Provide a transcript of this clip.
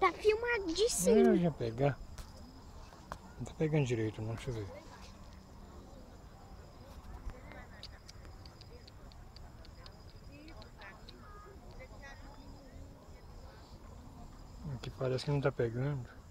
Tá filmado de Eu cima. ia pegar. Não tá pegando direito não, deixa eu ver. Aqui parece que não tá pegando.